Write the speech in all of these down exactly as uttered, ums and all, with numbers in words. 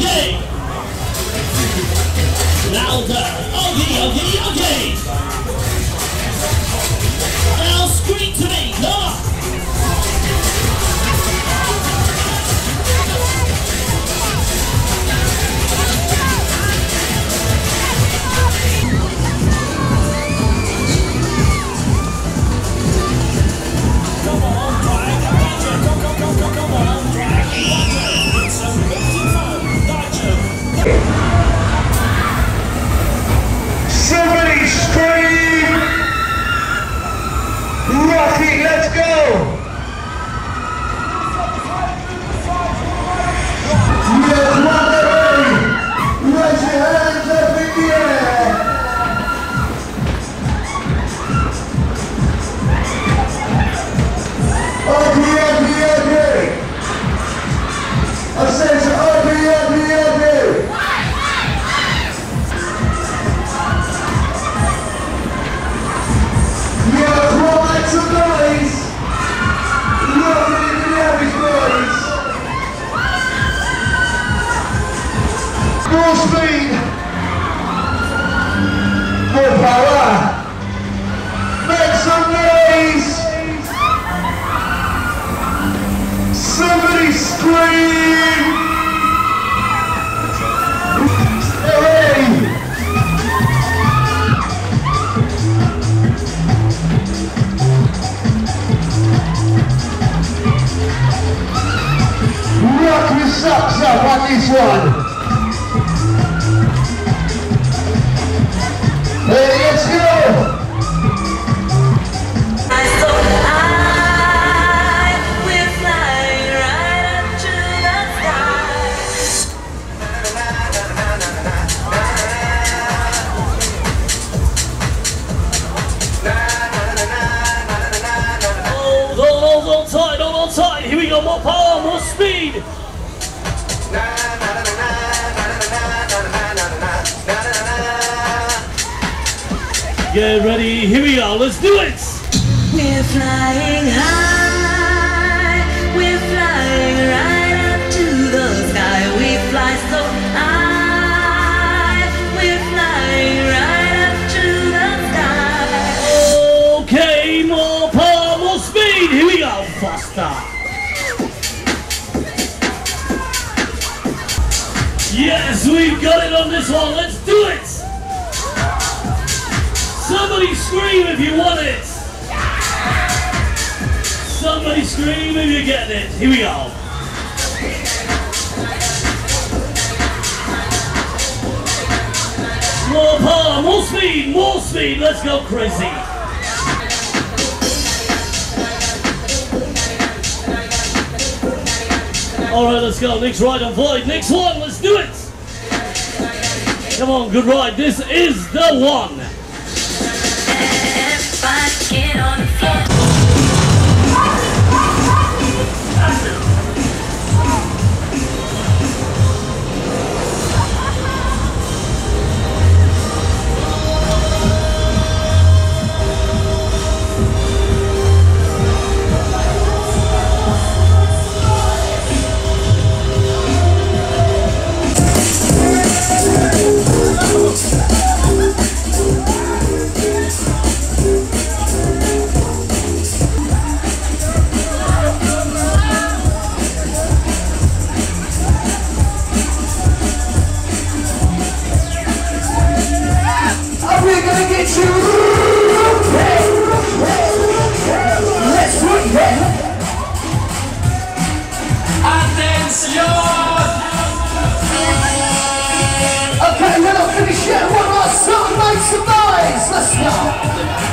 okay. Louder. Okay, okay, okay. Now scream to me. Come on. Somebody scream! Rock it, let's go! Yeah, come on, everybody! Raise your hands up in the air! Ugly, ugly, ugly! I said it's ugly, ugly, ugly! Yeah, come on, make some noise! Love it in the air, boys! More speed! More power! Make some noise! Somebody scream! Hey! Rock your socks up on this one. Hey, let's go! Here we go, more power, more speed. Get ready, here we go, let's do it. We're flying high, we're flying right up to the sky. We fly so high, we're flying right up to the sky. Okay, more power, more speed. Here we go, faster. Yes, we've got it on this one. Let's do it. Somebody scream if you want it. Somebody scream if you get it. Here we go. More power, more speed, more speed. Let's go crazy. Alright, let's go. Next ride on Void. Next one, let's do it. Come on, good ride. This is the one. Everybody get on the floor. Okay, we're not finished yet. One last song, make some noise. Let's go.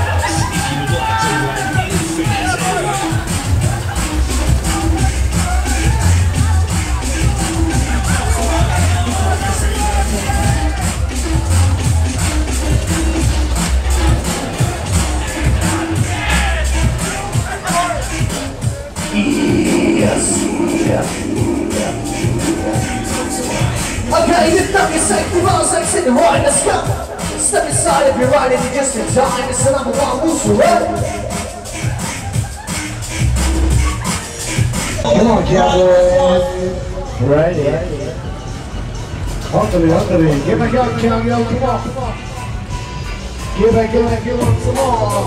Yes. Okay, you've done your safety miles, let's hit the ride, let's go. Step inside if you're riding, you're just in time. It's the number one Goose Fair. Come on, cowboys. Ready. Hungry, hungry. Give me your young, young, come on. Give me, give me, give me some more.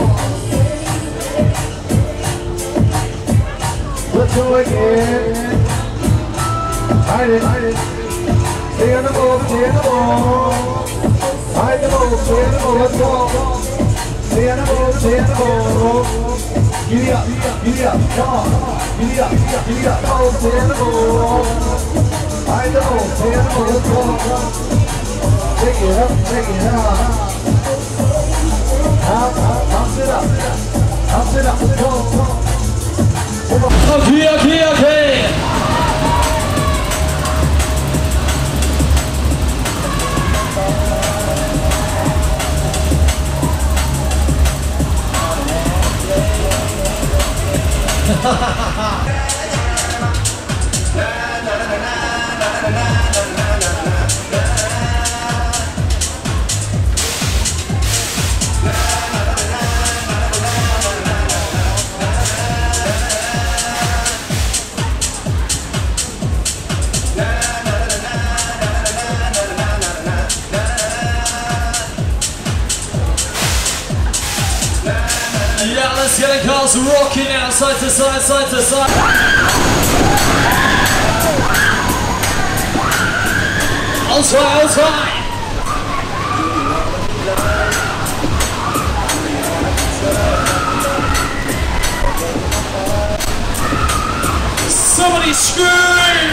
Let's go again. Hide it, hide it. Stay on the ball, stay on the ball. Hide the ball, stay on the ball, let's go. Stay on the ball, stay on the ball. Giddy up, giddy up, come on. Giddy up, giddy up, ball, stay on the ball. Hide the ball, stay on the ball, let's go. Take it up, take it up. Up, up, bounce it up. Bounce it up, let's go. Okay, okay, okay. Yeah, let's get the cars rocking now, side to side, side to side. I'll try, I'll try. Somebody scream!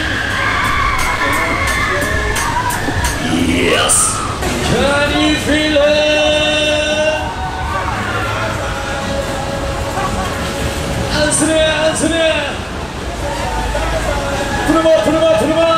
Yes! Can you feel it? Hands in the air, hands in the air. Put them up, put them up, put them up.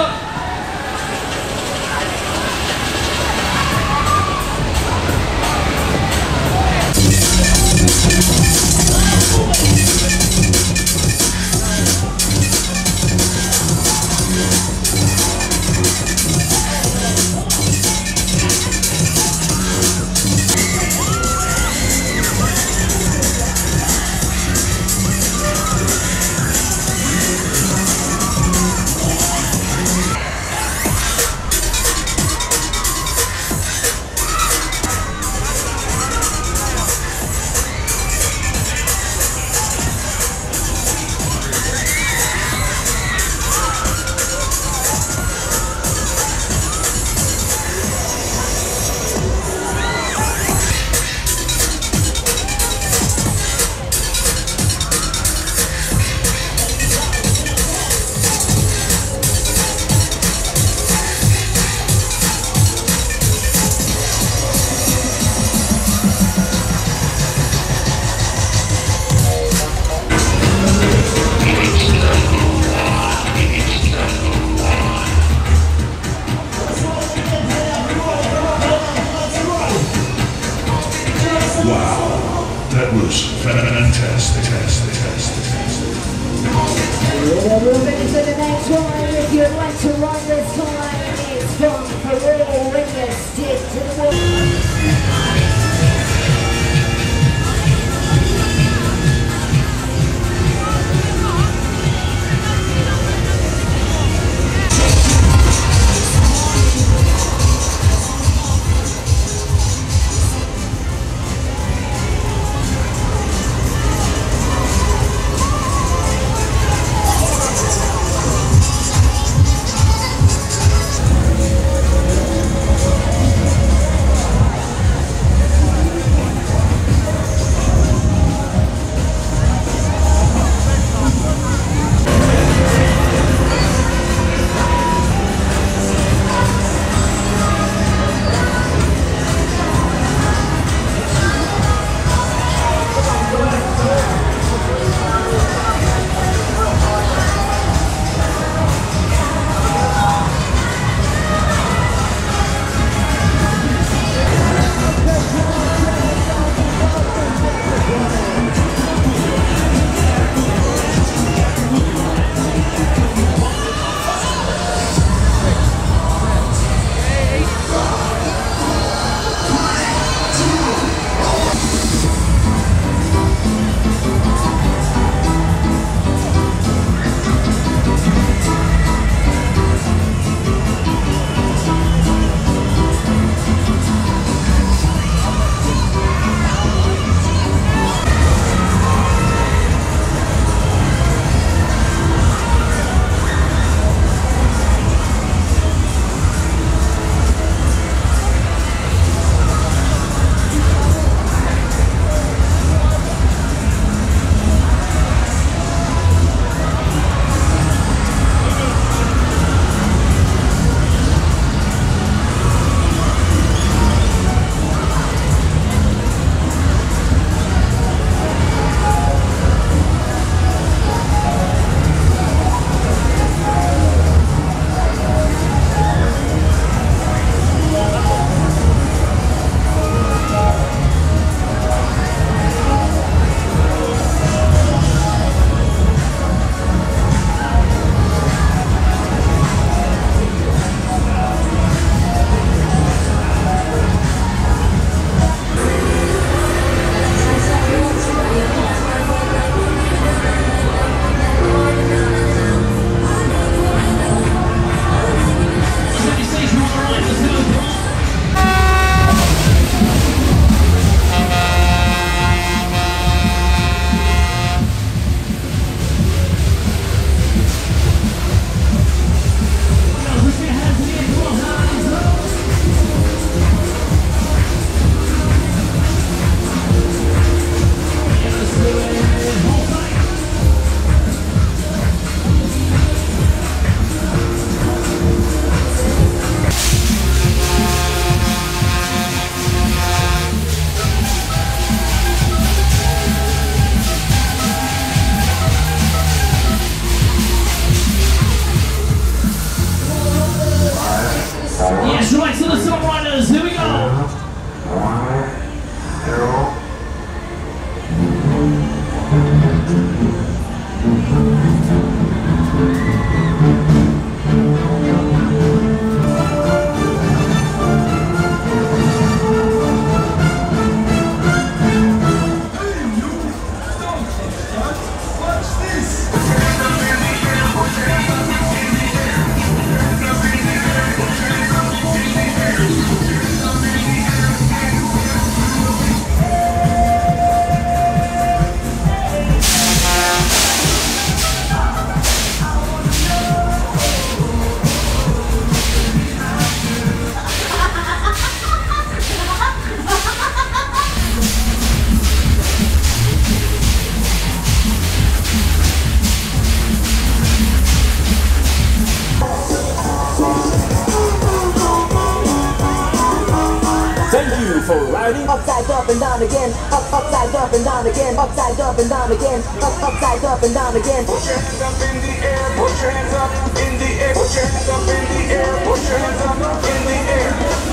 riding upside up and down again, up, upside up and down again, upside up and down again, up, upside up and down again. Put your hands up in the air, put your hands up in the air, put your hands up in the air, put your hands up in the air.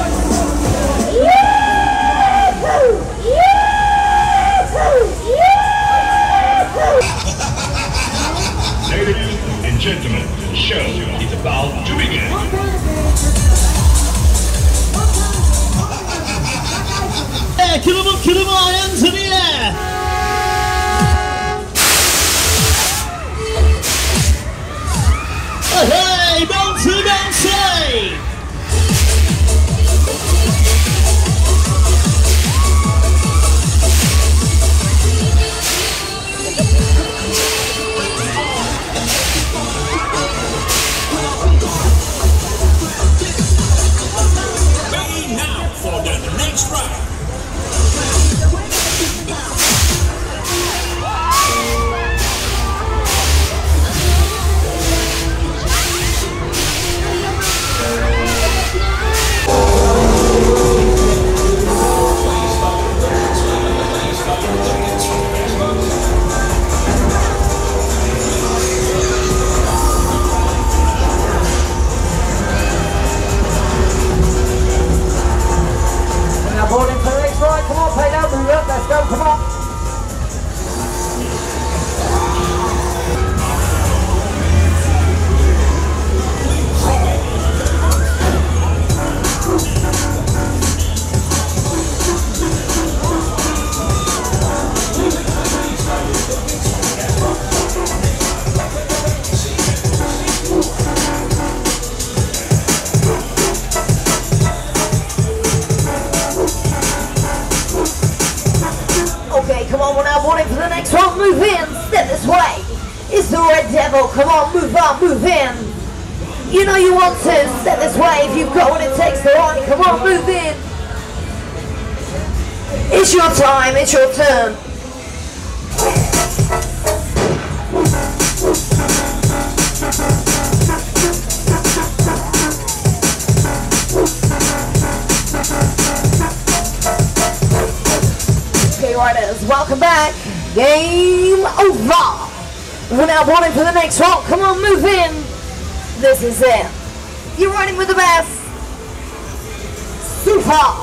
Yahoo! Yahoo! Yahoo! Ladies and gentlemen, the show is about to begin. Kill 'em up, kill 'em all, hands in the air! Hey, bouncy, bouncy! Ready now for the next round. Move in, step this way. It's the Red Devil, come on, move on, move in. You know you want to, step this way. If you've got what it takes to run, come on, move in. It's your time, it's your turn. Okay, riders, welcome back. Game over. We're now running for the next rock. Come on, move in. This is it. You're running with the best. Super.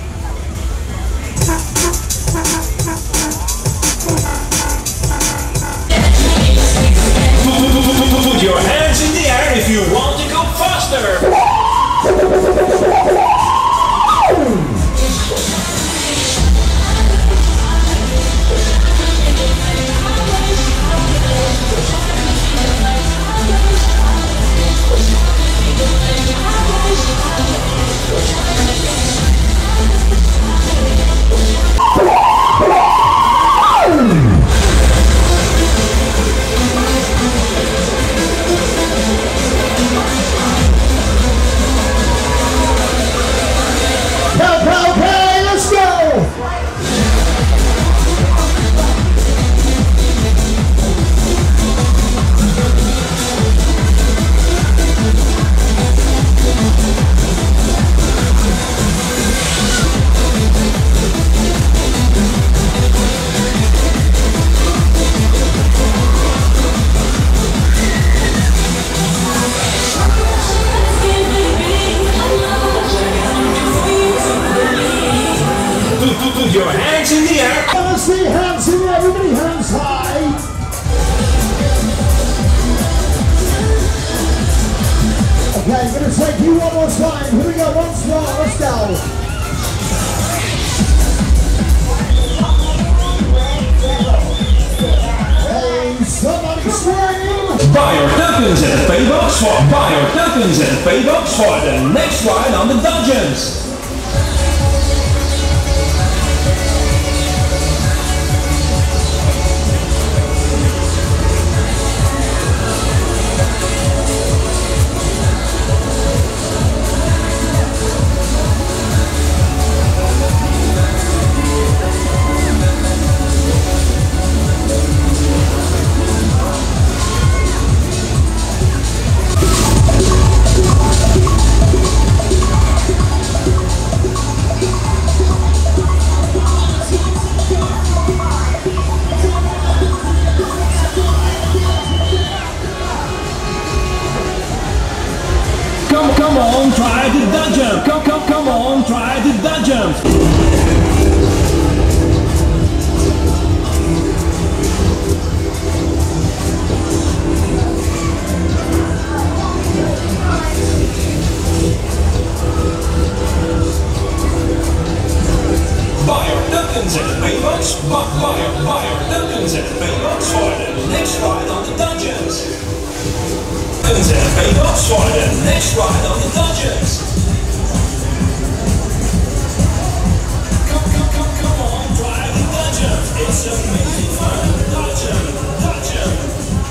Put your hands in the air if you want to go faster. Your hands in the air. Let's see hands in the air, everybody hands high. Okay, I'm going to take you one more time. Here we go, once more, let's go. Hey, somebody scream. Buy your tokens at the paybox for buy your tokens at the paybox for the next ride on the Dungeons. come, come on, try the dad jump. Come, come, come on, try the dad jump. Buy your tokens at the paybox. Buy, buy, your, buy your tokens at the paybox for the next ride on the dungeons. Tokens at the paybox for the next ride on the dungeons. Come, come, come, come on, try the dungeon. It's amazing fun. Dungeon, dungeon.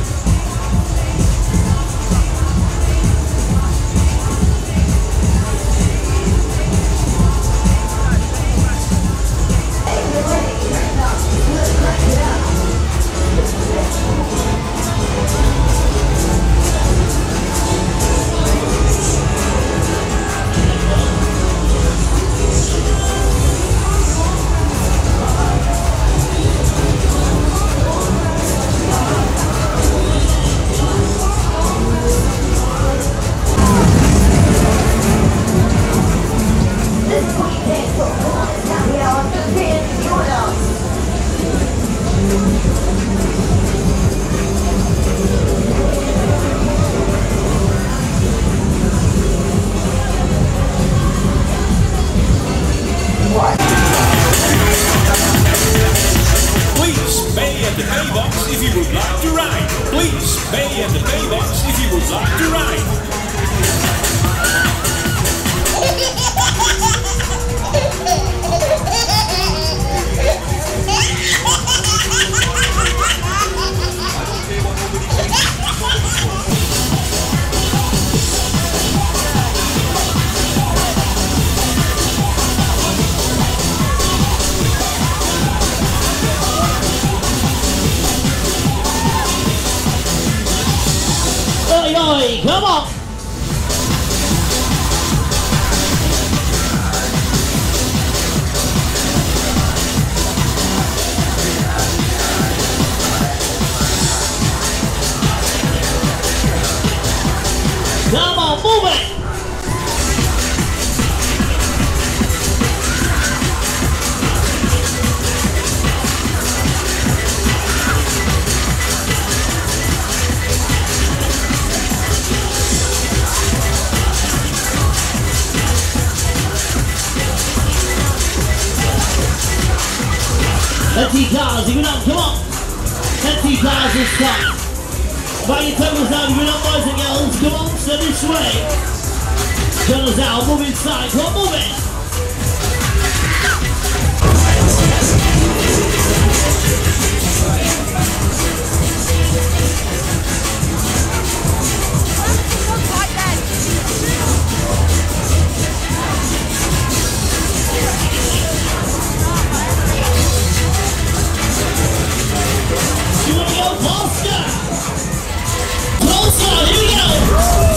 Please pay at the paybox if you would like to ride. Please pay at the paybox if you would like to ride. Oi, oi, come on! Come on, move it! Let's see cars, give it up, come on! Let's see cars this time! Buy your tokens now, give it up boys and girls, come on, step this way! Turn us out, move inside, come on, move it! You wanna go faster? Closer, here we go!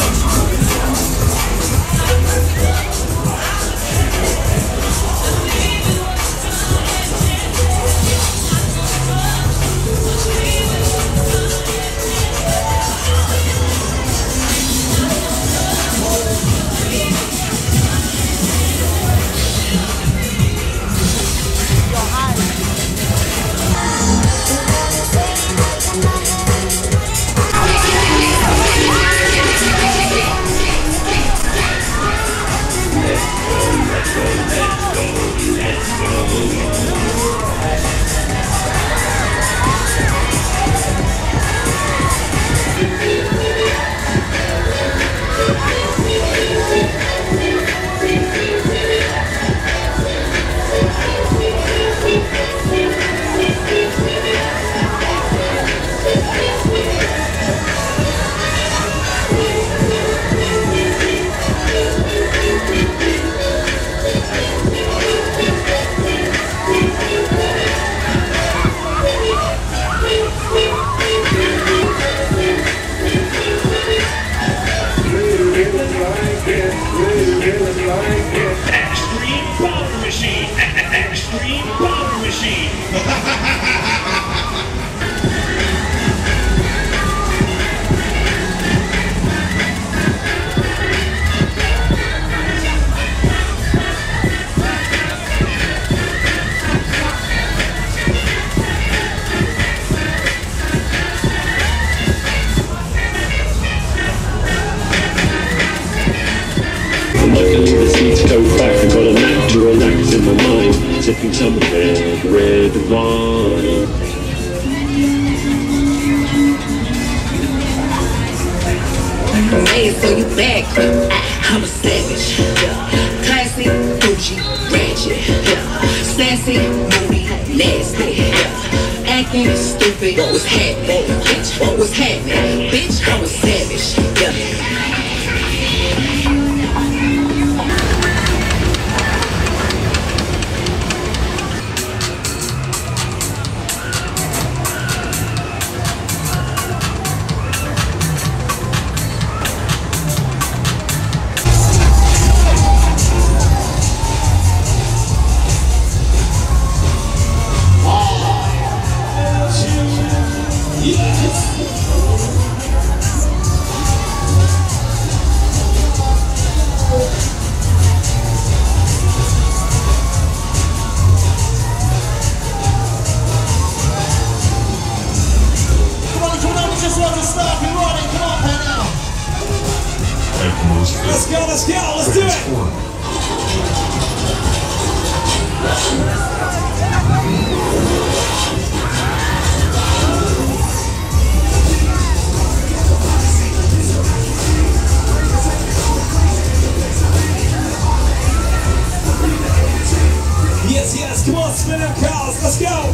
coat back and got a knack to relax in my mind, sipping some red, red wine. Hey, so you back? I'm a savage. Classy, bougie, ratchet. Sassy, moody, nasty. Acting stupid. What was happening? Bitch, what was happening? Bitch, I was savage. Yeah. Let's go, let's go, let's do it! Yes, yes, come on, spin them cows, let's go!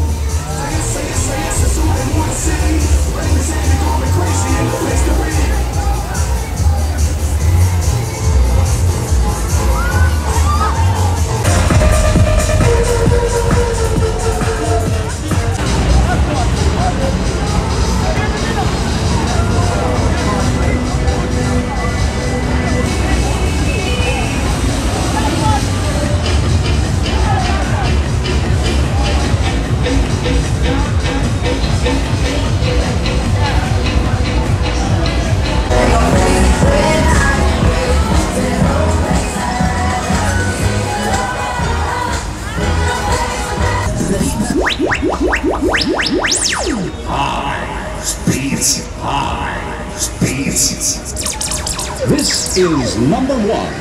This is number one.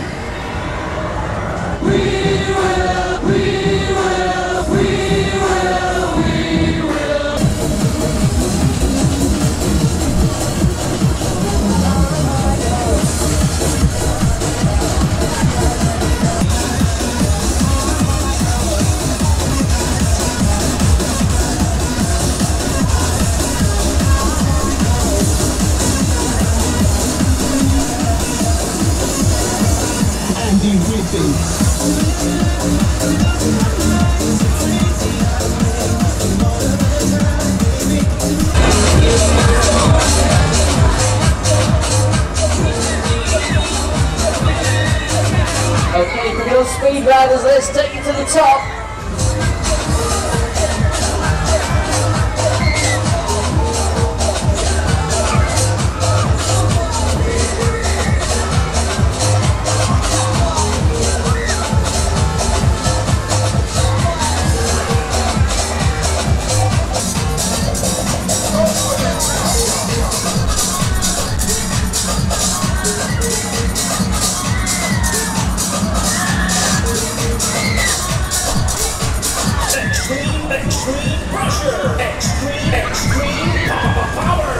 We will, we will, we will, we will. Andy Whipping. Okay, for your speed riders, let's take you to the top. Extreme, extreme pressure. Extreme, extreme power.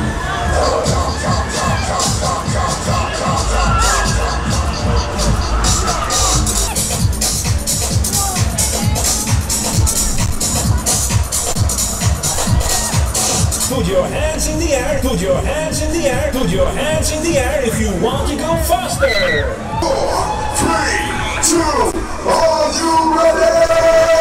Put your hands in the air, put your hands in the air, put your hands in the air if you want to go faster. Four, three, two, are you ready?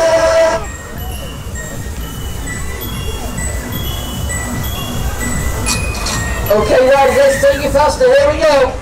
Okay, guys, let's take you faster. Here we go.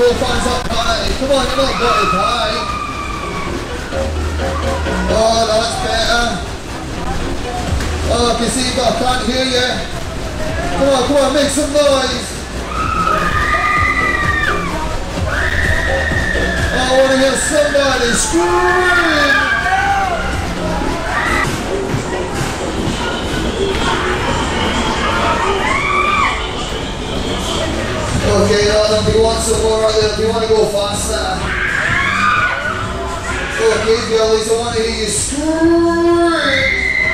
your thumbs up, Connie. Come on, you're not got it, right? Oh, that's better. Oh, I can see you, but I can't hear you. Come on, come on, make some noise. I want to hear somebody scream. Okay, now if you want some more out there, if you want to go faster. Okay, girlies, I want to hear you scream.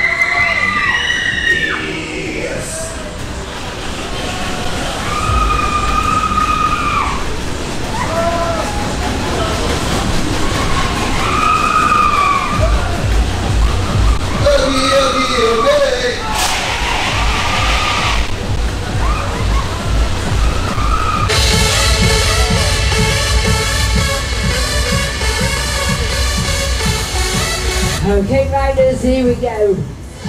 Yes. Okay, okay, okay. Okay, riders, here we go.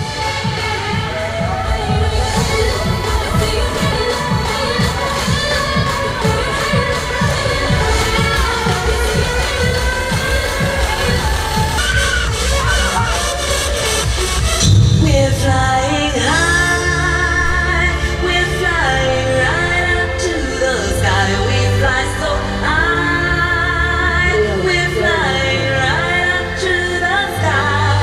We're flying high, we're flying right up to the sky. We fly so high, we're flying right up to the sky.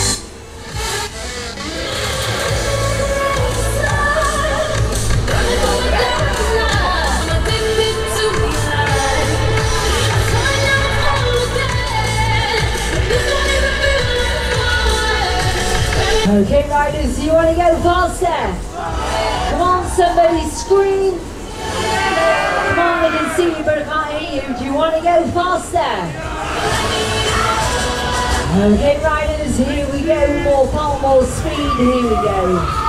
Okay, riders, do you want to go faster? Come on, somebody scream. Come on, I can see you, but I can't hear you. Do you want to go faster? Okay, riders, here we go. More power, more speed. Here we go.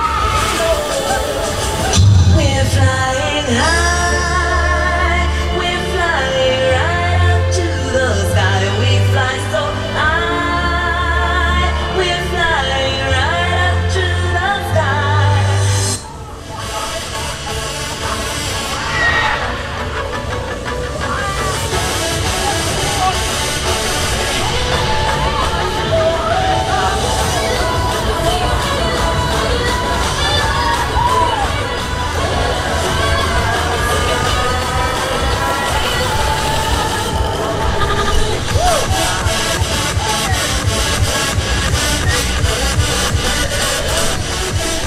We're flying high, we're flying right up to the sky. We fly so high, we're flying right up to the sky.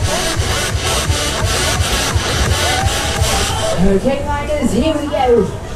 Okay, riders, here we go.